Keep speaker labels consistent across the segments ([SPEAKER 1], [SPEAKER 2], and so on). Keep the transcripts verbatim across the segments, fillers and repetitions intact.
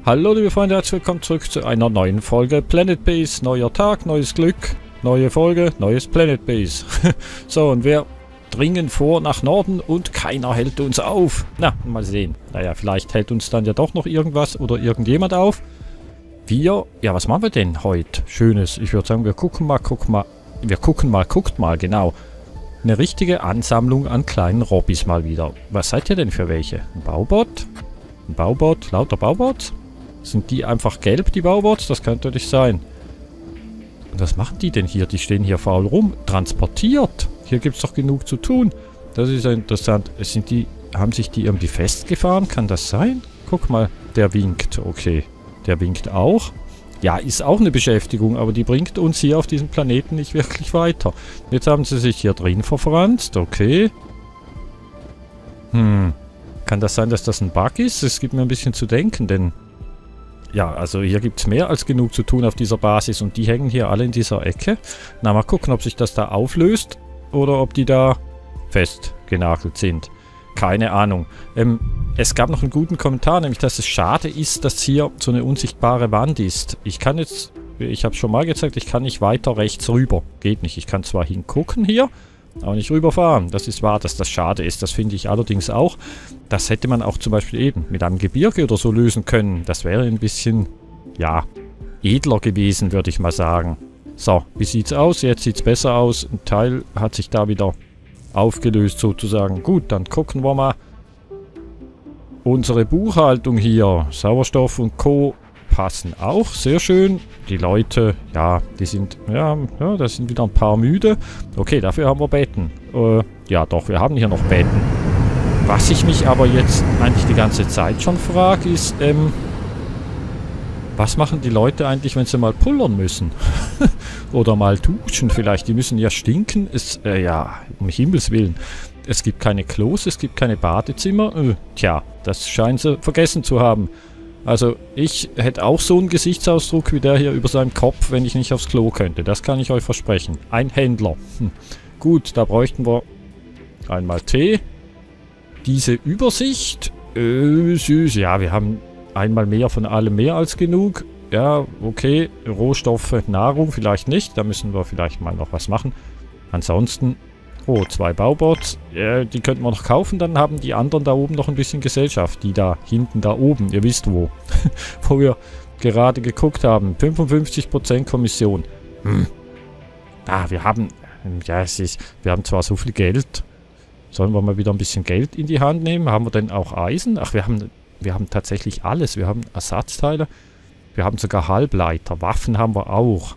[SPEAKER 1] Hallo liebe Freunde, herzlich willkommen zurück zu einer neuen Folge Planet Base. Neuer Tag, neues Glück, neue Folge, neues Planet Base. So, und wir dringen vor nach Norden und keiner hält uns auf. Na, mal sehen. Naja, vielleicht hält uns dann ja doch noch irgendwas oder irgendjemand auf. Wir, ja, was machen wir denn heute? Schönes. Ich würde sagen, wir gucken mal, gucken mal. Wir gucken mal, guckt mal, genau. Eine richtige Ansammlung an kleinen Robbys mal wieder. Was seid ihr denn für welche? Ein Baubot? Ein Baubot? Lauter Baubots? Sind die einfach gelb, die Baubots? Das könnte nicht sein. Und was machen die denn hier? Die stehen hier faul rum. Transportiert. Hier gibt es doch genug zu tun. Das ist ja interessant. Sind die, haben sich die irgendwie festgefahren? Kann das sein? Guck mal, der winkt. Okay. Der winkt auch. Ja, ist auch eine Beschäftigung, aber die bringt uns hier auf diesem Planeten nicht wirklich weiter. Jetzt haben sie sich hier drin verfranst. Okay. Hm. Kann das sein, dass das ein Bug ist? Es gibt mir ein bisschen zu denken, denn... Ja, also hier gibt es mehr als genug zu tun auf dieser Basis und die hängen hier alle in dieser Ecke. Na, mal gucken, ob sich das da auflöst oder ob die da festgenagelt sind. Keine Ahnung. Ähm, es gab noch einen guten Kommentar, nämlich, dass es schade ist, dass hier so eine unsichtbare Wand ist. Ich kann jetzt, ich habe es schon mal gezeigt, ich kann nicht weiter rechts rüber. Geht nicht. Ich kann zwar hingucken hier, aber nicht rüberfahren. Das ist wahr, dass das schade ist. Das finde ich allerdings auch. Das hätte man auch zum Beispiel eben mit einem Gebirge oder so lösen können. Das wäre ein bisschen, ja, edler gewesen, würde ich mal sagen. So, wie sieht's aus? Jetzt sieht's besser aus. Ein Teil hat sich da wieder aufgelöst sozusagen. Gut, dann gucken wir mal. Unsere Buchhaltung hier. Sauerstoff und Co. passen auch. Sehr schön. Die Leute, ja, die sind, ja, ja, da sind wieder ein paar müde. Okay, dafür haben wir Betten. Äh, ja doch, wir haben hier noch Betten. Was ich mich aber jetzt eigentlich die ganze Zeit schon frage, ist, ähm, was machen die Leute eigentlich, wenn sie mal pullern müssen? Oder mal duschen vielleicht. Die müssen ja stinken. Es, äh, ja, um Himmels Willen. Es gibt keine Klos, es gibt keine Badezimmer. Äh, tja, das scheinen sie vergessen zu haben. Also, ich hätte auch so einen Gesichtsausdruck wie der hier über seinem Kopf, wenn ich nicht aufs Klo könnte. Das kann ich euch versprechen. Ein Händler. Hm. Gut, da bräuchten wir einmal Tee. Diese Übersicht. Äh, süß. Ja, wir haben einmal mehr von allem mehr als genug. Ja, okay. Rohstoffe, Nahrung vielleicht nicht. Da müssen wir vielleicht mal noch was machen. Ansonsten... Oh, zwei Baubots. Ja, die könnten wir noch kaufen. Dann haben die anderen da oben noch ein bisschen Gesellschaft. Die da hinten da oben. Ihr wisst wo. Wo wir gerade geguckt haben. fünfundfünfzig Prozent Kommission. Hm. Ah, wir haben... Ja, es ist... Wir haben zwar so viel Geld. Sollen wir mal wieder ein bisschen Geld in die Hand nehmen? Haben wir denn auch Eisen? Ach, wir haben... Wir haben tatsächlich alles. Wir haben Ersatzteile. Wir haben sogar Halbleiter. Waffen haben wir auch.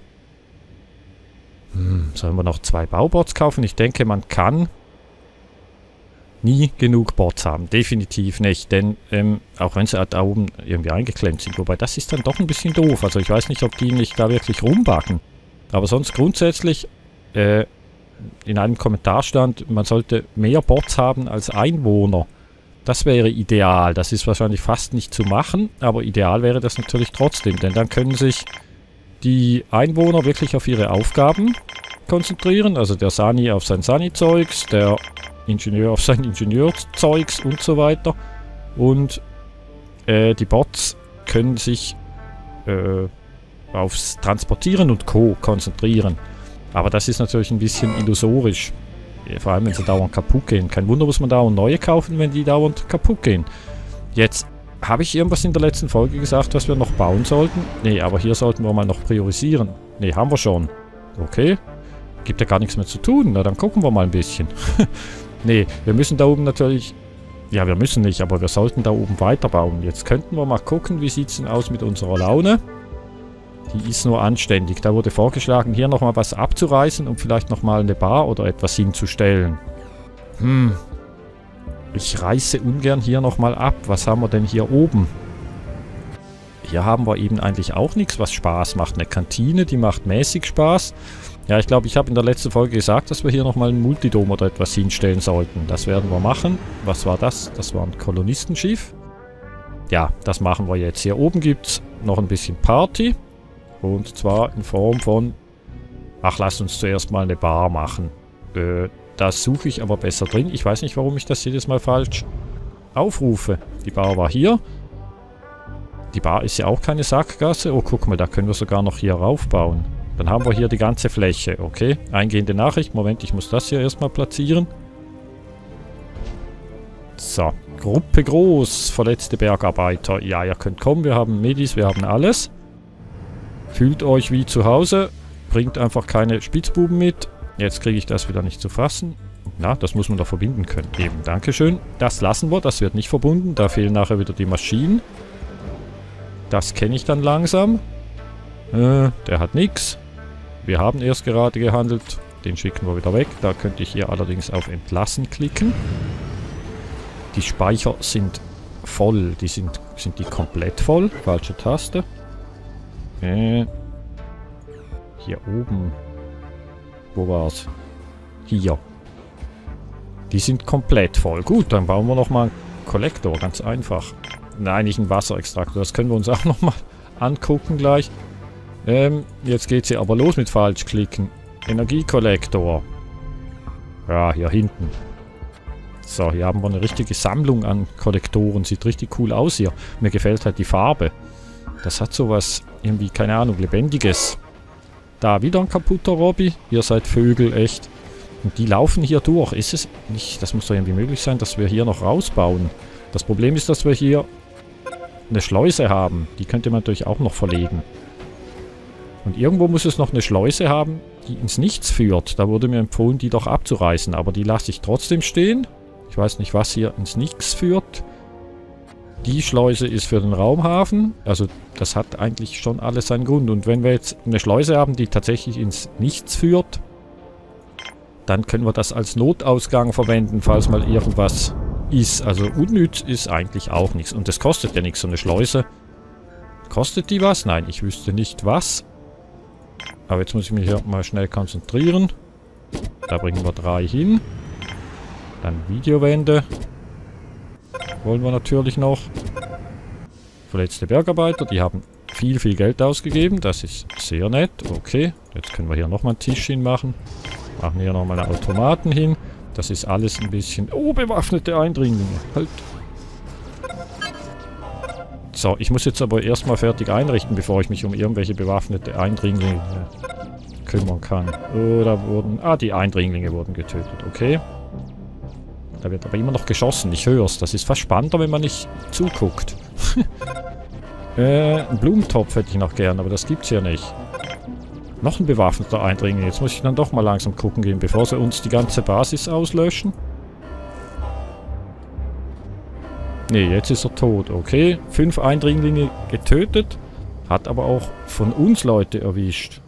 [SPEAKER 1] Hm, sollen wir noch zwei Baubots kaufen? Ich denke, man kann nie genug Bots haben. Definitiv nicht. Denn, ähm, auch wenn sie halt da oben irgendwie eingeklemmt sind. Wobei, das ist dann doch ein bisschen doof. Also ich weiß nicht, ob die nicht da wirklich rumbacken. Aber sonst grundsätzlich, äh, in einem Kommentar stand, man sollte mehr Bots haben als Einwohner. Das wäre ideal. Das ist wahrscheinlich fast nicht zu machen. Aber ideal wäre das natürlich trotzdem. Denn dann können sich... die Einwohner wirklich auf ihre Aufgaben konzentrieren. Also der Sani auf sein Sani-Zeugs, der Ingenieur auf sein Ingenieurzeugs und so weiter. Und äh, die Bots können sich äh, aufs Transportieren und Co. konzentrieren. Aber das ist natürlich ein bisschen illusorisch. Vor allem, wenn sie dauernd kaputt gehen. Kein Wunder, muss man dauernd neue kaufen, wenn die dauernd kaputt gehen. Jetzt... Habe ich irgendwas in der letzten Folge gesagt, was wir noch bauen sollten? Nee, aber hier sollten wir mal noch priorisieren. Nee, haben wir schon. Okay. Gibt ja gar nichts mehr zu tun. Na, dann gucken wir mal ein bisschen. Nee, wir müssen da oben natürlich... Ja, wir müssen nicht, aber wir sollten da oben weiterbauen. Jetzt könnten wir mal gucken, wie sieht es denn aus mit unserer Laune. Die ist nur anständig. Da wurde vorgeschlagen, hier nochmal was abzureißen und vielleicht nochmal eine Bar oder etwas hinzustellen. Hm... Ich reiße ungern hier nochmal ab. Was haben wir denn hier oben? Hier haben wir eben eigentlich auch nichts, was Spaß macht. Eine Kantine, die macht mäßig Spaß. Ja, ich glaube, ich habe in der letzten Folge gesagt, dass wir hier nochmal ein Multidom oder etwas hinstellen sollten. Das werden wir machen. Was war das? Das war ein Kolonistenschiff. Ja, das machen wir jetzt. Hier oben gibt es noch ein bisschen Party. Und zwar in Form von... Ach, lasst uns zuerst mal eine Bar machen. Äh... Das suche ich aber besser drin. Ich weiß nicht, warum ich das jedes Mal falsch aufrufe. Die Bar war hier. Die Bar ist ja auch keine Sackgasse. Oh, guck mal, da können wir sogar noch hier raufbauen. Dann haben wir hier die ganze Fläche. Okay, eingehende Nachricht. Moment, ich muss das hier erstmal platzieren. So, Gruppe groß, verletzte Bergarbeiter. Ja, ihr könnt kommen, wir haben Medis, wir haben alles. Fühlt euch wie zu Hause. Bringt einfach keine Spitzbuben mit. Jetzt kriege ich das wieder nicht zu fassen. Na, das muss man doch verbinden können. Eben, dankeschön. Das lassen wir, das wird nicht verbunden. Da fehlen nachher wieder die Maschinen. Das kenne ich dann langsam. Äh, der hat nichts. Wir haben erst gerade gehandelt. Den schicken wir wieder weg. Da könnte ich hier allerdings auf Entlassen klicken. Die Speicher sind voll. Die sind, sind die komplett voll? Falsche Taste. Äh, hier oben. Wo war's? Hier. Die sind komplett voll. Gut, dann bauen wir nochmal einen Kollektor. Ganz einfach. Nein, nicht einen Wasserextraktor. Das können wir uns auch nochmal angucken gleich. Ähm, jetzt geht's hier aber los mit Falschklicken. Energiekollektor. Ja, hier hinten. So, hier haben wir eine richtige Sammlung an Kollektoren. Sieht richtig cool aus hier. Mir gefällt halt die Farbe. Das hat sowas, irgendwie, keine Ahnung, Lebendiges. Da, wieder ein kaputter Robby. Ihr seid Vögel, echt. Und die laufen hier durch. Ist es nicht, das muss doch irgendwie möglich sein, dass wir hier noch rausbauen. Das Problem ist, dass wir hier eine Schleuse haben. Die könnte man natürlich auch noch verlegen. Und irgendwo muss es noch eine Schleuse haben, die ins Nichts führt. Da wurde mir empfohlen, die doch abzureißen. Aber die lasse ich trotzdem stehen. Ich weiß nicht, was hier ins Nichts führt. Die Schleuse ist für den Raumhafen. Also das hat eigentlich schon alles seinen Grund. Und wenn wir jetzt eine Schleuse haben, die tatsächlich ins Nichts führt, dann können wir das als Notausgang verwenden, falls mal irgendwas ist. Also unnütz ist eigentlich auch nichts. Und das kostet ja nichts, so eine Schleuse. Kostet die was? Nein, ich wüsste nicht was. Aber jetzt muss ich mich hier mal schnell konzentrieren. Da bringen wir drei hin. Dann Videowände. Wollen wir natürlich noch. Verletzte Bergarbeiter, die haben viel, viel Geld ausgegeben. Das ist sehr nett. Okay, jetzt können wir hier nochmal einen Tisch hinmachen. Machen hier nochmal einen Automaten hin. Das ist alles ein bisschen... Oh, bewaffnete Eindringlinge. Halt. So, ich muss jetzt aber erstmal fertig einrichten, bevor ich mich um irgendwelche bewaffnete Eindringlinge kümmern kann. Oh, da wurden... Ah, die Eindringlinge wurden getötet. Okay. Da wird aber immer noch geschossen. Ich höre es. Das ist fast spannender, wenn man nicht zuguckt. äh, einen Blumentopf hätte ich noch gern, aber das gibt's hier nicht. Noch ein bewaffneter Eindringling. Jetzt muss ich dann doch mal langsam gucken gehen, bevor sie uns die ganze Basis auslöschen. Ne, jetzt ist er tot. Okay, fünf Eindringlinge getötet. Hat aber auch von uns Leute erwischt.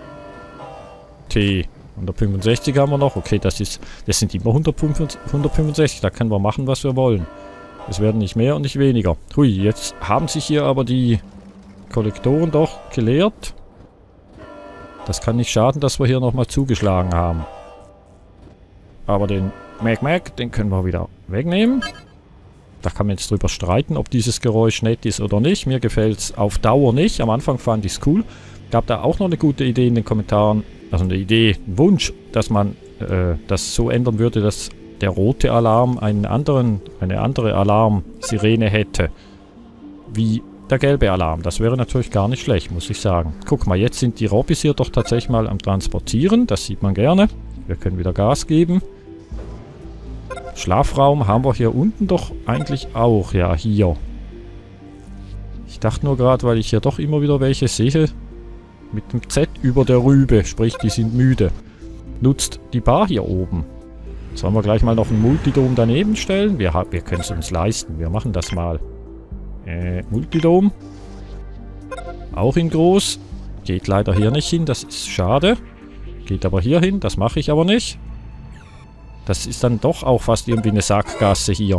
[SPEAKER 1] T. hundertfünfundsechzig haben wir noch. Okay, das ist, das sind immer hundertfünfundsechzig. Da können wir machen, was wir wollen. Es werden nicht mehr und nicht weniger. Hui, jetzt haben sich hier aber die Kollektoren doch geleert. Das kann nicht schaden, dass wir hier nochmal zugeschlagen haben. Aber den Mac Mac, den können wir wieder wegnehmen. Da kann man jetzt drüber streiten, ob dieses Geräusch nett ist oder nicht. Mir gefällt es auf Dauer nicht. Am Anfang fand ich es cool. Gab da auch noch eine gute Idee in den Kommentaren. Also eine Idee, ein Wunsch, dass man äh, das so ändern würde, dass der rote Alarm einen anderen, eine andere Alarmsirene hätte. Wie der gelbe Alarm. Das wäre natürlich gar nicht schlecht, muss ich sagen. Guck mal, jetzt sind die Robbys hier doch tatsächlich mal am Transportieren. Das sieht man gerne. Wir können wieder Gas geben. Schlafraum haben wir hier unten doch eigentlich auch. Ja, hier. Ich dachte nur gerade, weil ich hier doch immer wieder welche sehe, mit dem Z über der Rübe, sprich, die sind müde. Nutzt die Bar hier oben. Sollen wir gleich mal noch einen Multidom daneben stellen? Wir, wir können es uns leisten. Wir machen das mal. Äh, Multidom. Auch in groß. Geht leider hier nicht hin, das ist schade. Geht aber hier hin, das mache ich aber nicht. Das ist dann doch auch fast irgendwie eine Sackgasse hier.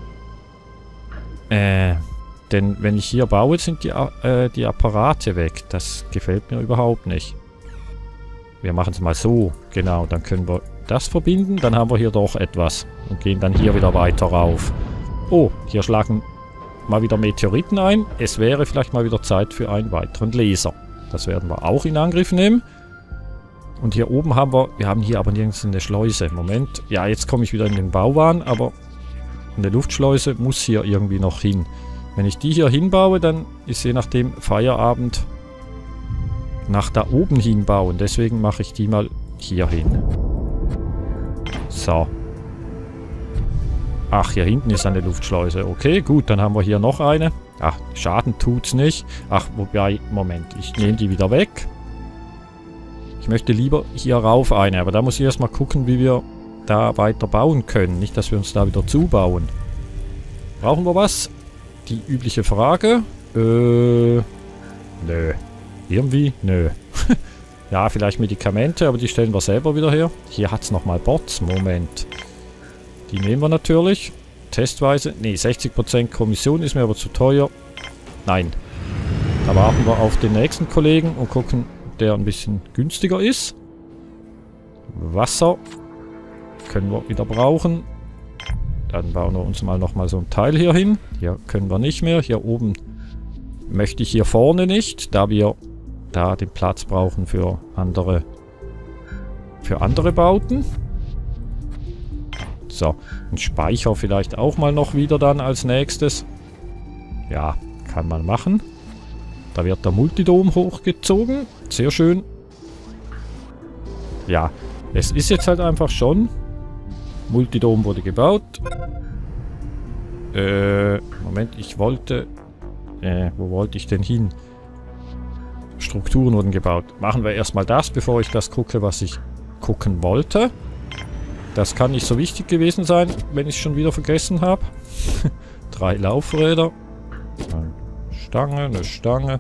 [SPEAKER 1] Äh, denn wenn ich hier baue, sind die, äh, die Apparate weg. Das gefällt mir überhaupt nicht. Wir machen es mal so. Genau, dann können wir das verbinden. Dann haben wir hier doch etwas. Und gehen dann hier wieder weiter rauf. Oh, hier schlagen mal wieder Meteoriten ein. Es wäre vielleicht mal wieder Zeit für einen weiteren Laser. Das werden wir auch in Angriff nehmen. Und hier oben haben wir... Wir haben hier aber nirgends eine Schleuse. Moment. Ja, jetzt komme ich wieder in den Bauwahn, aber eine Luftschleuse muss hier irgendwie noch hin. Wenn ich die hier hinbaue, dann ist je nachdem Feierabend nach da oben hinbauen. Deswegen mache ich die mal hier hin. So. Ach, hier hinten ist eine Luftschleuse. Okay, gut, dann haben wir hier noch eine. Ach, Schaden tut's nicht. Ach, wobei, Moment, ich nehme die wieder weg. Ich möchte lieber hier rauf eine, aber da muss ich erstmal gucken, wie wir da weiter bauen können. Nicht, dass wir uns da wieder zubauen. Brauchen wir was? Die übliche Frage. Äh, nö. Irgendwie? Nö. Ja, vielleicht Medikamente, aber die stellen wir selber wieder her. Hier hat es nochmal Bots. Moment. Die nehmen wir natürlich. Testweise. Ne, sechzig Prozent Kommission ist mir aber zu teuer. Nein. Da warten wir auf den nächsten Kollegen und gucken, ob der ein bisschen günstiger ist. Wasser. Können wir wieder brauchen. Dann bauen wir uns mal nochmal so ein Teil hier hin. Hier können wir nicht mehr. Hier oben möchte ich hier vorne nicht, da wir da den Platz brauchen für andere, für andere Bauten. So, ein Speicher vielleicht auch mal noch wieder dann als nächstes. Ja, kann man machen. Da wird der Multidom hochgezogen. Sehr schön. Ja, es ist jetzt halt einfach schon. Multidom wurde gebaut. Äh, Moment, ich wollte... Äh, wo wollte ich denn hin? Strukturen wurden gebaut. Machen wir erstmal das, bevor ich das gucke, was ich gucken wollte. Das kann nicht so wichtig gewesen sein, wenn ich es schon wieder vergessen habe. Drei Laufräder. Eine Stange, eine Stange.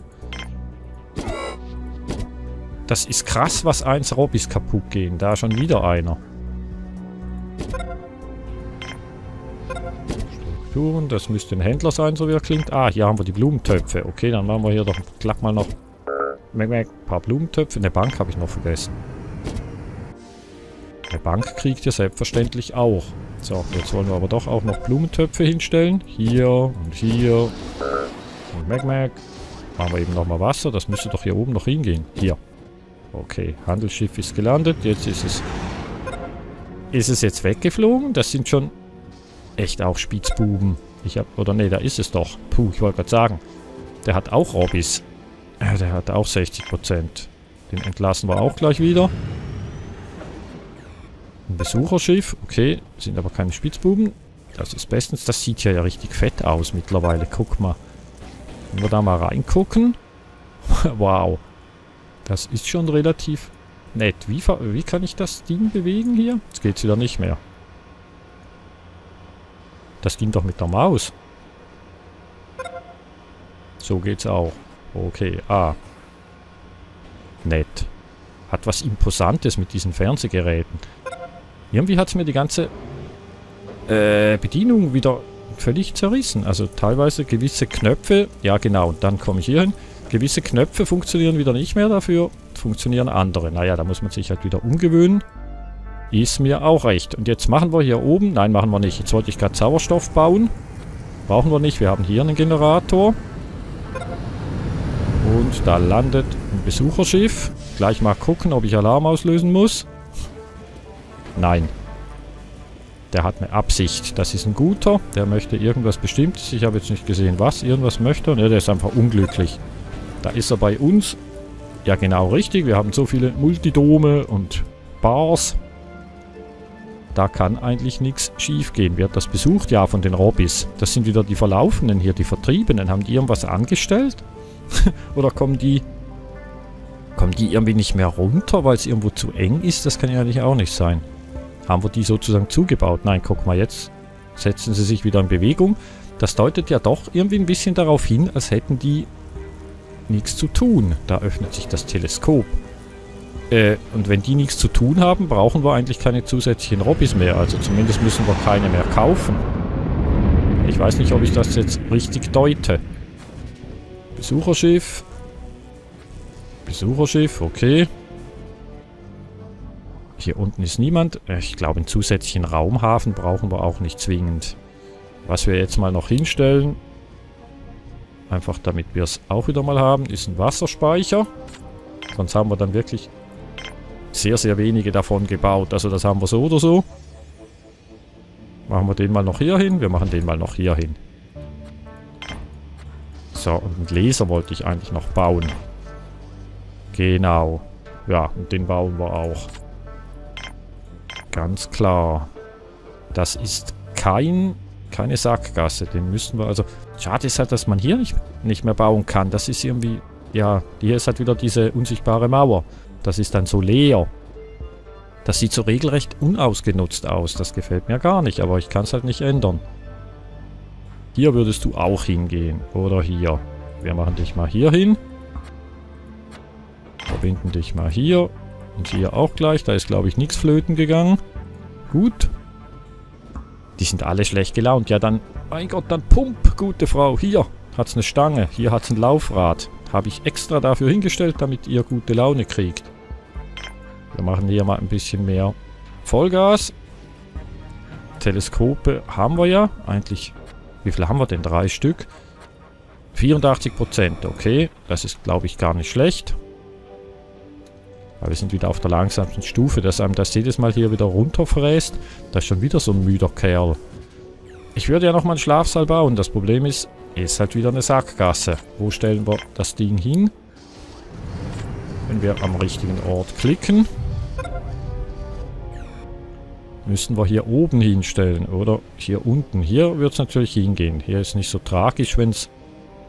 [SPEAKER 1] Das ist krass, was eins Robbys kaputt gehen. Da schon wieder einer. Strukturen, das müsste ein Händler sein, so wie er klingt. Ah, hier haben wir die Blumentöpfe. Okay, dann machen wir hier doch glatt mal noch ein paar Blumentöpfe. Eine Bank habe ich noch vergessen. Eine Bank kriegt ihr selbstverständlich auch. So, jetzt wollen wir aber doch auch noch Blumentöpfe hinstellen. Hier und hier. Und Mac Mac. Machen wir eben nochmal Wasser. Das müsste doch hier oben noch hingehen. Hier. Okay, Handelsschiff ist gelandet. Jetzt ist es... Ist es jetzt weggeflogen? Das sind schon echt auch Spitzbuben. Ich hab... Oder nee, da ist es doch. Puh, ich wollte gerade sagen. Der hat auch Robbys. Ja, der hat auch sechzig Prozent. Den entlassen wir auch gleich wieder. Ein Besucherschiff. Okay, sind aber keine Spitzbuben. Das ist bestens. Das sieht ja, ja richtig fett aus mittlerweile. Guck mal. Wenn wir da mal reingucken. Wow. Das ist schon relativ nett. Wie, wie kann ich das Ding bewegen hier? Jetzt geht es wieder nicht mehr. Das ging doch mit der Maus. So geht's auch. Okay, ah. Nett. Hat was Imposantes mit diesen Fernsehgeräten. Irgendwie hat es mir die ganze äh, Bedienung wieder völlig zerrissen. Also teilweise gewisse Knöpfe, ja genau, und dann komme ich hier hin. Gewisse Knöpfe funktionieren wieder nicht mehr, dafür funktionieren andere. Naja, da muss man sich halt wieder umgewöhnen. Ist mir auch recht. Und jetzt machen wir hier oben, nein, machen wir nicht. Jetzt wollte ich gerade Sauerstoff bauen. Brauchen wir nicht, wir haben hier einen Generator. Und da landet ein Besucherschiff. Gleich mal gucken, ob ich Alarm auslösen muss. Nein. Der hat eine Absicht. Das ist ein guter. Der möchte irgendwas Bestimmtes. Ich habe jetzt nicht gesehen, was. Irgendwas möchte. Ne, der ist einfach unglücklich. Da ist er bei uns. Ja, genau richtig. Wir haben so viele Multidome und Bars. Da kann eigentlich nichts schief gehen. Wird das besucht? Ja, von den Robbys. Das sind wieder die Verlaufenen hier, die Vertriebenen. Haben die irgendwas angestellt? Oder kommen die... Kommen die irgendwie nicht mehr runter, weil es irgendwo zu eng ist? Das kann ja eigentlich auch nicht sein. Haben wir die sozusagen zugebaut? Nein, guck mal, jetzt setzen sie sich wieder in Bewegung. Das deutet ja doch irgendwie ein bisschen darauf hin, als hätten die nichts zu tun. Da öffnet sich das Teleskop. Äh, und wenn die nichts zu tun haben, brauchen wir eigentlich keine zusätzlichen Robbys mehr. Also zumindest müssen wir keine mehr kaufen. Ich weiß nicht, ob ich das jetzt richtig deute. Besucherschiff. Besucherschiff, okay. Hier unten ist niemand. Ich glaube, einen zusätzlichen Raumhafen brauchen wir auch nicht zwingend. Was wir jetzt mal noch hinstellen, einfach damit wir es auch wieder mal haben, ist ein Wasserspeicher. Sonst haben wir dann wirklich sehr, sehr wenige davon gebaut. Also das haben wir so oder so. Machen wir den mal noch hier hin. Wir machen den mal noch hier hin. So, und einen Laser wollte ich eigentlich noch bauen. Genau. Ja, und den bauen wir auch. Ganz klar. Das ist kein, keine Sackgasse. Den müssen wir also... Schade ist halt, dass man hier nicht, nicht mehr bauen kann. Das ist irgendwie... Ja, hier ist halt wieder diese unsichtbare Mauer. Das ist dann so leer. Das sieht so regelrecht unausgenutzt aus. Das gefällt mir gar nicht, aber ich kann es halt nicht ändern. Hier würdest du auch hingehen. Oder hier. Wir machen dich mal hier hin. Verbinden dich mal hier. Und hier auch gleich. Da ist, glaube ich, nichts flöten gegangen. Gut. Die sind alle schlecht gelaunt. Ja, dann... Mein Gott, dann Pump, gute Frau. Hier hat es eine Stange. Hier hat es ein Laufrad. Habe ich extra dafür hingestellt, damit ihr gute Laune kriegt. Wir machen hier mal ein bisschen mehr Vollgas. Teleskope haben wir ja. Eigentlich, wie viel haben wir denn? Drei Stück. vierundachtzig Prozent, okay. Das ist, glaube ich, gar nicht schlecht. Aber wir sind wieder auf der langsamsten Stufe, dass einem das jedes Mal hier wieder runterfräst. Da ist schon wieder so ein müder Kerl. Ich würde ja noch mal einen Schlafsaal bauen. Das Problem ist, ist halt wieder eine Sackgasse. Wo stellen wir das Ding hin? Wenn wir am richtigen Ort klicken, müssen wir hier oben hinstellen oder hier unten. Hier wird es natürlich hingehen. Hier ist nicht so tragisch, wenn es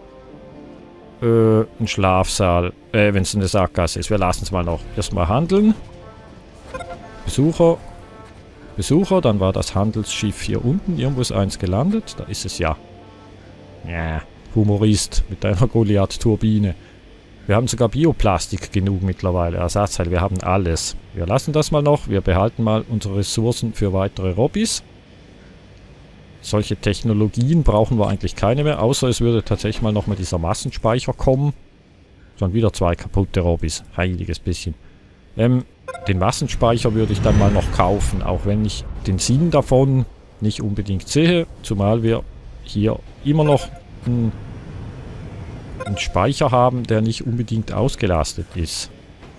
[SPEAKER 1] äh, ein Schlafsaal, äh, wenn es eine Sackgasse ist. Wir lassen es mal noch erstmal handeln. Besucher, Besucher, dann war das Handelsschiff hier unten. Irgendwo ist eins gelandet. Da ist es ja. Ja, Humorist mit einer Goliath-Turbine. Wir haben sogar Bioplastik genug mittlerweile. Ersatzteile, wir haben alles. Wir lassen das mal noch. Wir behalten mal unsere Ressourcen für weitere Robbys. Solche Technologien brauchen wir eigentlich keine mehr. Außer es würde tatsächlich mal nochmal dieser Massenspeicher kommen. Schon wieder zwei kaputte Robbys. Heiliges bisschen. Ähm, den Massenspeicher würde ich dann mal noch kaufen. Auch wenn ich den Sinn davon nicht unbedingt sehe. Zumal wir hier immer noch einen, einen Speicher haben, der nicht unbedingt ausgelastet ist.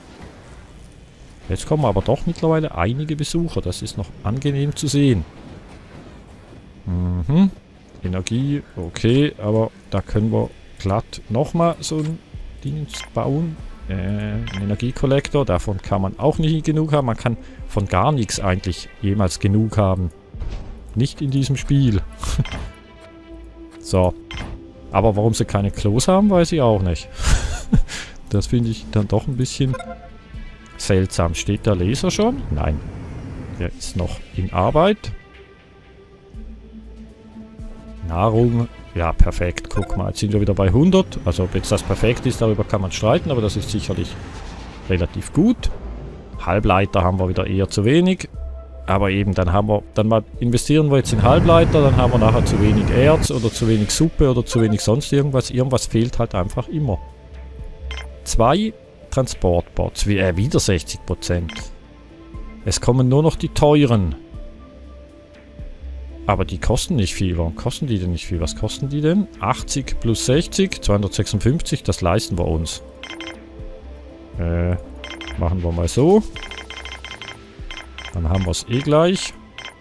[SPEAKER 1] Jetzt kommen aber doch mittlerweile einige Besucher. Das ist noch angenehm zu sehen. Mhm. Energie, okay, aber da können wir glatt nochmal so ein Ding bauen. Äh, ein Energiekollektor, davon kann man auch nicht genug haben. Man kann von gar nichts eigentlich jemals genug haben. Nicht in diesem Spiel. So. Aber warum sie keine Klos haben, weiß ich auch nicht. Das finde ich dann doch ein bisschen seltsam. Steht der Laser schon? Nein. Der ist noch in Arbeit. Nahrung. Ja, perfekt. Guck mal, jetzt sind wir wieder bei hundert. Also ob jetzt das perfekt ist, darüber kann man streiten, aber das ist sicherlich relativ gut. Halbleiter haben wir wieder eher zu wenig. Aber eben, dann haben wir, dann mal investieren wir jetzt in Halbleiter, dann haben wir nachher zu wenig Erz oder zu wenig Suppe oder zu wenig sonst irgendwas. Irgendwas fehlt halt einfach immer. Zwei Transportbots, wie, äh, wieder sechzig Prozent. Es kommen nur noch die teuren. Aber die kosten nicht viel. Warum kosten die denn nicht viel? Was kosten die denn? achtzig plus sechzig, zweihundertsechsundfünfzig, das leisten wir uns. Äh, machen wir mal so. Dann haben wir es eh gleich.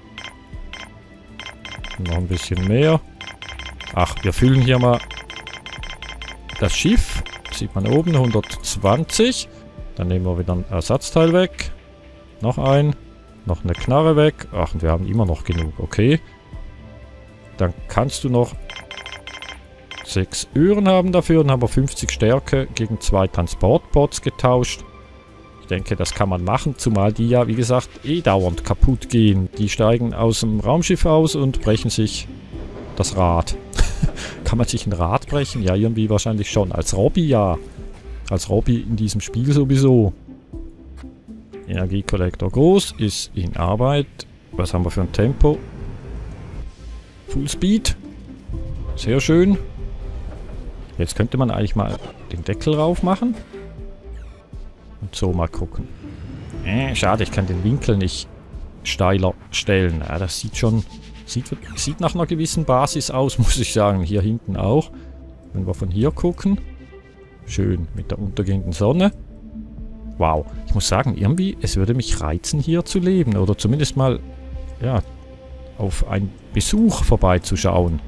[SPEAKER 1] Noch ein bisschen mehr. Ach, wir füllen hier mal das Schiff. Sieht man oben, hundertzwanzig. Dann nehmen wir wieder ein Ersatzteil weg. Noch ein. Noch eine Knarre weg. Ach, und wir haben immer noch genug. Okay. Dann kannst du noch sechs Öhren haben dafür. Dann haben wir fünfzig Stärke gegen zwei Transportbots getauscht. Ich denke, das kann man machen, zumal die ja, wie gesagt, eh dauernd kaputt gehen. Die steigen aus dem Raumschiff aus und brechen sich das Rad. Kann man sich ein Rad brechen? Ja, irgendwie wahrscheinlich schon. Als Robby ja. Als Robby in diesem Spiel sowieso. Energiekollektor groß, ist in Arbeit. Was haben wir für ein Tempo? Full Speed. Sehr schön. Jetzt könnte man eigentlich mal den Deckel rauf machen. Und so mal gucken. Äh, schade, ich kann den Winkel nicht steiler stellen. Ja, das sieht schon... Sieht, sieht nach einer gewissen Basis aus, muss ich sagen. Hier hinten auch. Wenn wir von hier gucken. Schön, mit der untergehenden Sonne. Wow. Ich muss sagen, irgendwie, es würde mich reizen, hier zu leben. Oder zumindest mal, ja, auf einen Besuch vorbeizuschauen.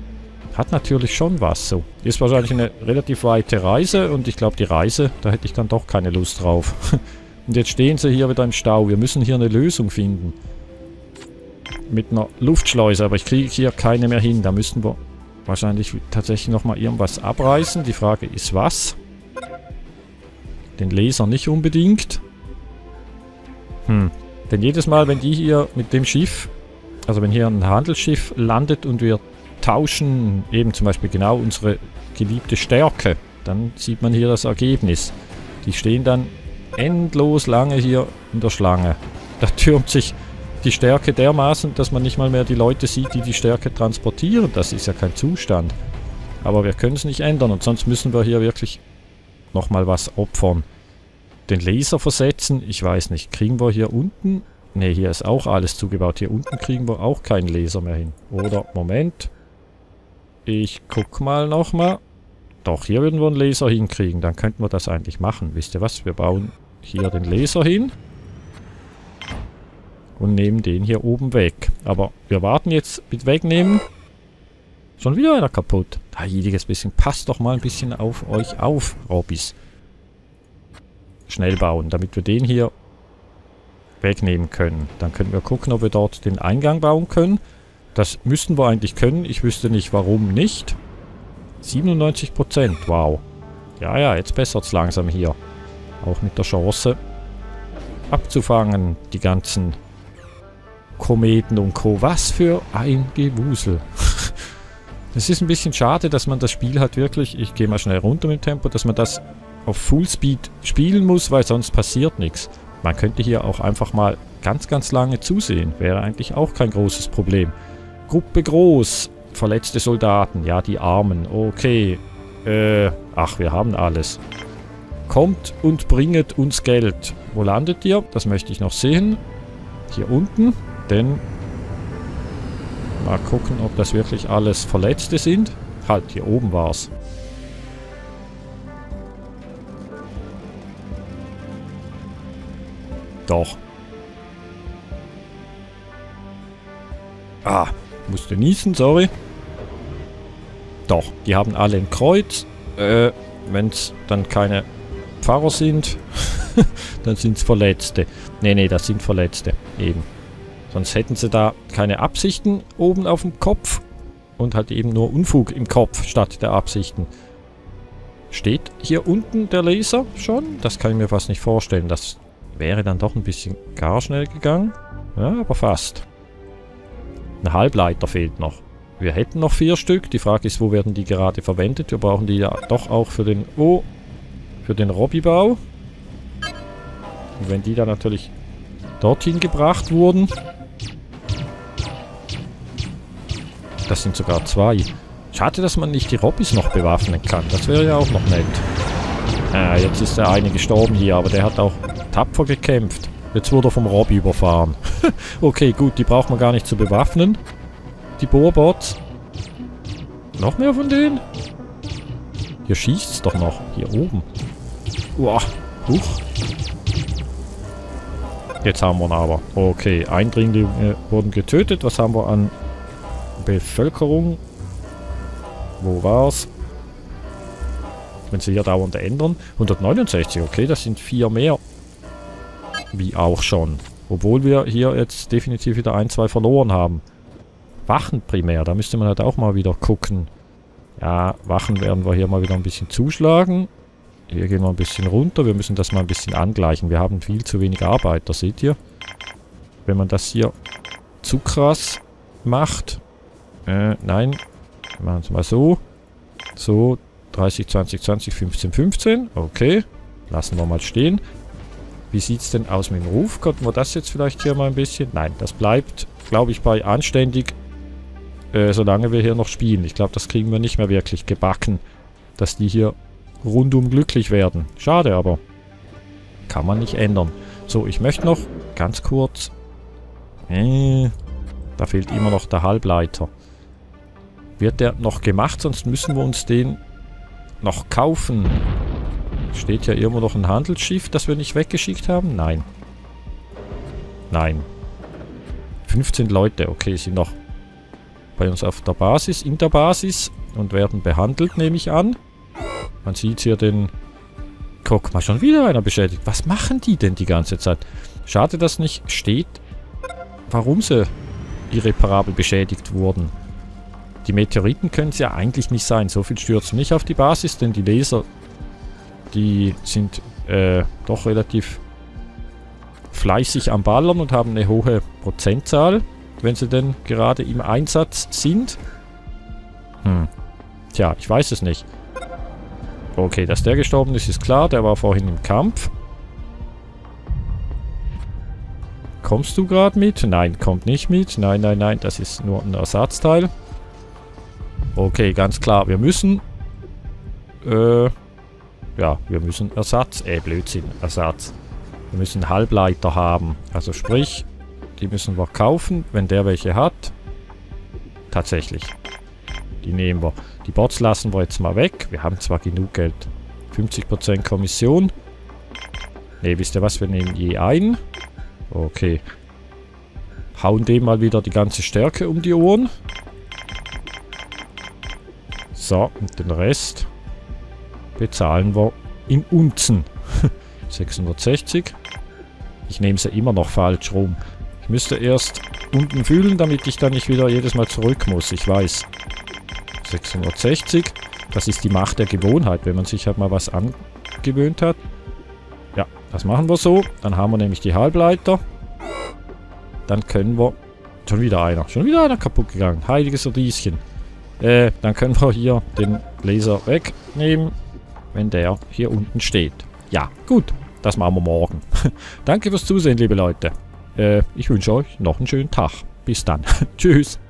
[SPEAKER 1] Hat natürlich schon was so. Ist wahrscheinlich eine relativ weite Reise und ich glaube die Reise, da hätte ich dann doch keine Lust drauf. Und jetzt stehen sie hier wieder im Stau. Wir müssen hier eine Lösung finden. Mit einer Luftschleuse, aber ich kriege hier keine mehr hin. Da müssten wir wahrscheinlich tatsächlich nochmal irgendwas abreißen. Die Frage ist was? Den Laser nicht unbedingt. Hm. Denn jedes Mal, wenn die hier mit dem Schiff, also wenn hier ein Handelsschiff landet und wir tauschen eben zum Beispiel genau unsere geliebte Stärke, dann sieht man hier das Ergebnis. Die stehen dann endlos lange hier in der Schlange. Da türmt sich die Stärke dermaßen, dass man nicht mal mehr die Leute sieht, die die Stärke transportieren. Das ist ja kein Zustand. Aber wir können es nicht ändern und sonst müssen wir hier wirklich nochmal was opfern. Den Laser versetzen, ich weiß nicht, kriegen wir hier unten? Ne, hier ist auch alles zugebaut. Hier unten kriegen wir auch keinen Laser mehr hin. Oder, Moment. Ich guck mal nochmal. Doch, hier würden wir einen Laser hinkriegen. Dann könnten wir das eigentlich machen. Wisst ihr was? Wir bauen hier den Laser hin. Und nehmen den hier oben weg. Aber wir warten jetzt mit wegnehmen. Schon wieder einer kaputt. Heiliges bisschen. Passt doch mal ein bisschen auf euch auf, Robbys. Schnell bauen, damit wir den hier wegnehmen können. Dann können wir gucken, ob wir dort den Eingang bauen können. Das müssten wir eigentlich können. Ich wüsste nicht, warum nicht. siebenundneunzig Prozent. Wow. Ja, ja, jetzt bessert es langsam hier. Auch mit der Chance abzufangen, die ganzen Kometen und Co. Was für ein Gewusel. Es ist ein bisschen schade, dass man das Spiel halt wirklich, ich gehe mal schnell runter mit dem Tempo, dass man das auf Fullspeed spielen muss, weil sonst passiert nichts. Man könnte hier auch einfach mal ganz, ganz lange zusehen. Wäre eigentlich auch kein großes Problem. Gruppe groß. Verletzte Soldaten. Ja, die Armen. Okay. Äh, ach, wir haben alles. Kommt und bringet uns Geld. Wo landet ihr? Das möchte ich noch sehen. Hier unten. Denn mal gucken, ob das wirklich alles Verletzte sind. Halt, hier oben war's. Doch. Ah, musste niesen, sorry. Doch, die haben alle ein Kreuz. Äh, wenn es dann keine Pfarrer sind, dann sind es Verletzte. Nee, nee, das sind Verletzte. Eben. Sonst hätten sie da keine Absichten oben auf dem Kopf. Und halt eben nur Unfug im Kopf statt der Absichten. Steht hier unten der Laser schon? Das kann ich mir fast nicht vorstellen. Das wäre dann doch ein bisschen gar schnell gegangen. Ja, aber fast. Ein Halbleiter fehlt noch. Wir hätten noch vier Stück. Die Frage ist, wo werden die gerade verwendet? Wir brauchen die ja doch auch für den... Oh, für den Robbybau. Und wenn die dann natürlich dorthin gebracht wurden... Das sind sogar zwei. Schade, dass man nicht die Robbys noch bewaffnen kann. Das wäre ja auch noch nett. Ah, jetzt ist der eine gestorben hier, aber der hat auch tapfer gekämpft. Jetzt wurde er vom Robby überfahren. Okay, gut, die braucht man gar nicht zu bewaffnen. Die Bohrbots. Noch mehr von denen? Hier schießt es doch noch. Hier oben. Uah. Huch. Jetzt haben wir ihn aber. Okay, Eindringlinge wurden getötet. Was haben wir an Bevölkerung? Wo war's? Wenn sie hier dauernd ändern. hundertneunundsechzig, okay, das sind vier mehr. Wie auch schon. Obwohl wir hier jetzt definitiv wieder ein, zwei verloren haben. Wachen primär, da müsste man halt auch mal wieder gucken. Ja, Wachen werden wir hier mal wieder ein bisschen zuschlagen. Hier gehen wir ein bisschen runter. Wir müssen das mal ein bisschen angleichen. Wir haben viel zu wenig Arbeiter, seht ihr? Wenn man das hier zu krass macht. Äh, nein. Wir machen es mal so. So, dreißig, zwanzig, zwanzig, fünfzehn, fünfzehn. Okay, lassen wir mal stehen. Wie sieht es denn aus mit dem Ruf? Konnten wir das jetzt vielleicht hier mal ein bisschen? Nein, das bleibt, glaube ich, bei anständig, äh, solange wir hier noch spielen. Ich glaube, das kriegen wir nicht mehr wirklich gebacken, dass die hier rundum glücklich werden. Schade, aber kann man nicht ändern. So, ich möchte noch ganz kurz... Äh, da fehlt immer noch der Halbleiter. Wird der noch gemacht? Sonst müssen wir uns den noch kaufen. Steht ja irgendwo noch ein Handelsschiff, das wir nicht weggeschickt haben? Nein. Nein. fünfzehn Leute, okay, sind noch bei uns auf der Basis, in der Basis. und werden behandelt, nehme ich an. Man sieht hier den... Guck mal, schon wieder einer beschädigt. Was machen die denn die ganze Zeit? Schade, dass nicht steht, warum sie irreparabel beschädigt wurden. Die Meteoriten können es ja eigentlich nicht sein. So viel stürzen nicht auf die Basis, denn die Laser, die sind äh, doch relativ fleißig am Ballern und haben eine hohe Prozentzahl, wenn sie denn gerade im Einsatz sind. Hm. Tja, ich weiß es nicht. Okay, dass der gestorben ist, ist klar. Der war vorhin im Kampf. Kommst du gerade mit? Nein, kommt nicht mit. Nein, nein, nein, das ist nur ein Ersatzteil. Okay, ganz klar, wir müssen... Äh... Ja, wir müssen Ersatz... Äh, Blödsinn, Ersatz. Wir müssen Halbleiter haben. Also sprich, die müssen wir kaufen, wenn der welche hat. Tatsächlich. Die nehmen wir. Die Bots lassen wir jetzt mal weg. Wir haben zwar genug Geld. fünfzig Prozent Kommission. Ne, wisst ihr was? Wir nehmen je ein. Okay. Hauen dem mal wieder die ganze Stärke um die Ohren. So, und den Rest bezahlen wir in Unzen. sechshundertsechzig. Ich nehme sie immer noch falsch rum. Ich müsste erst unten fühlen, damit ich dann nicht wieder jedes Mal zurück muss. Ich weiß. sechshundertsechzig. Das ist die Macht der Gewohnheit, wenn man sich halt mal was angewöhnt hat. Ja, das machen wir so. Dann haben wir nämlich die Halbleiter. Dann können wir... Schon wieder einer. Schon wieder einer kaputt gegangen. Heiliges Radieschen. Äh, dann können wir hier den Laser wegnehmen, wenn der hier unten steht. Ja, gut. Das machen wir morgen. Danke fürs Zusehen, liebe Leute. Äh, ich wünsche euch noch einen schönen Tag. Bis dann. Tschüss.